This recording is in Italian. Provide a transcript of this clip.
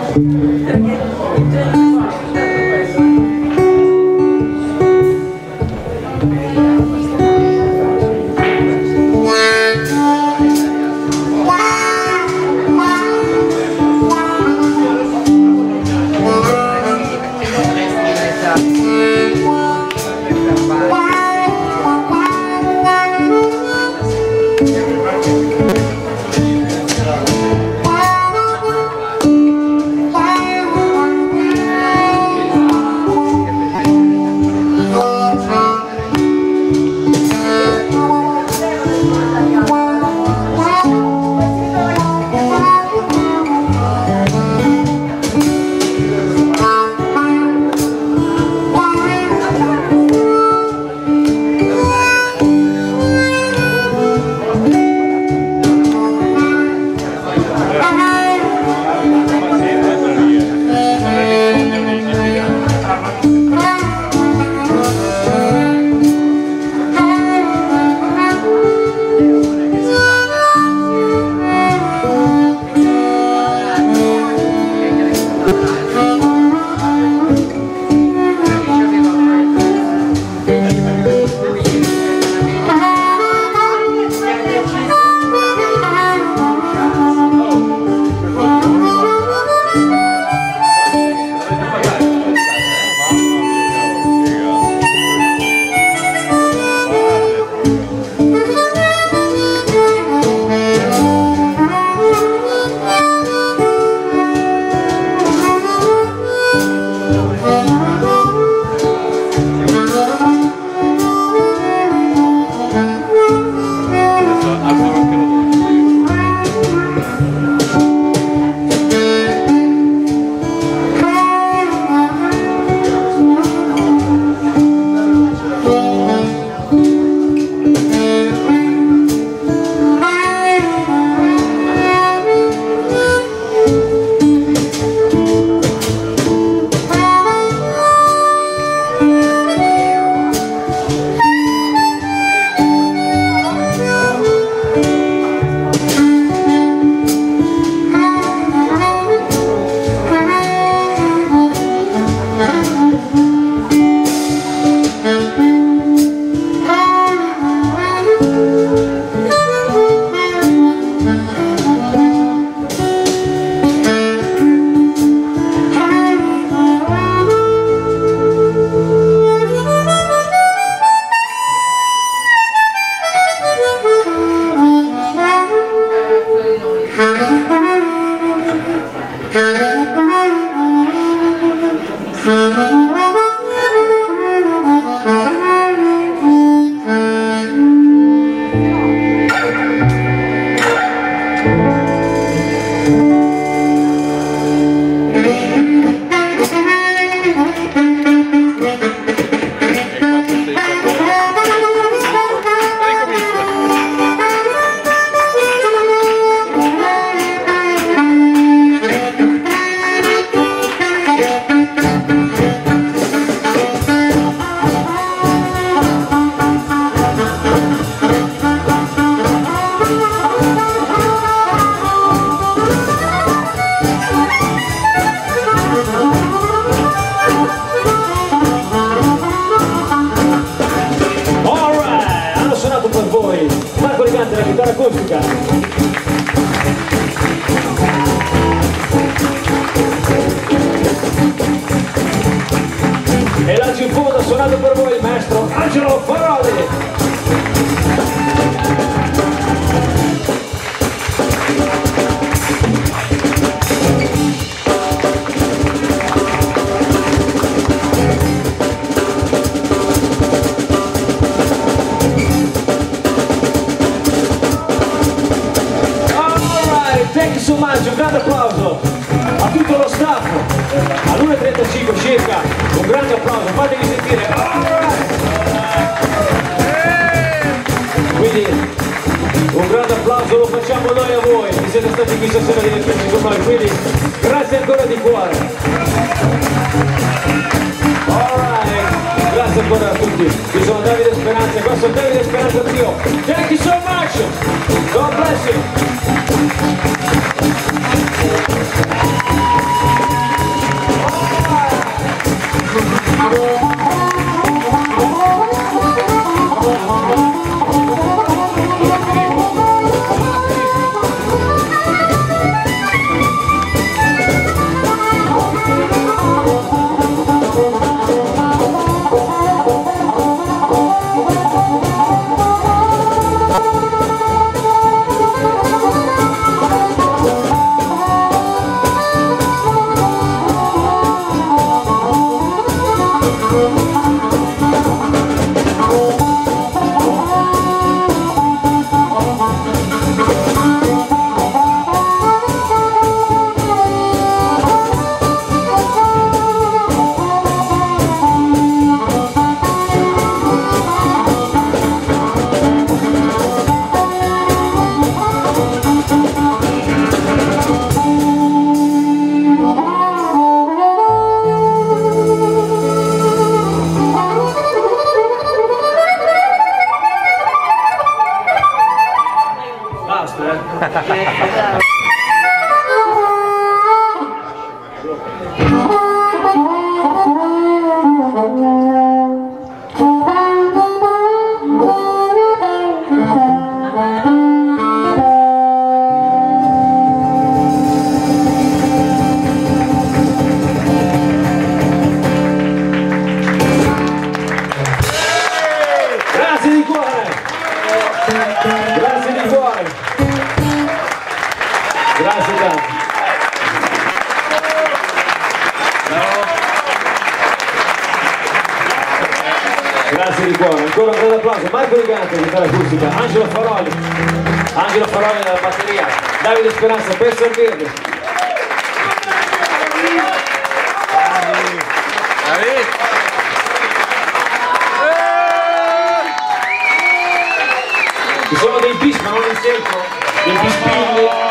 acustica. E l'Agio in fondo ha suonato per voi il maestro Angelo Faroli. Thank you so much, un grande applauso a tutto lo staff, all'1:35 circa, un grande applauso, fatevi sentire, quindi un grande applauso lo facciamo noi a voi, che siete stati qui stasera divertenti con noi, quindi grazie ancora di cuore. Alright, grazie ancora a tutti, io sono Davide Speranza, questo è Davide Speranza Trio, thank you so much, God bless you. Grazie di cuore, ancora un grande applauso. Marco Rigante, chitarra acustica, Angelo Faroli della batteria, Davide Speranza, pezzo al verde. Ci sono dei bis, ma non in senso, dei bispilli.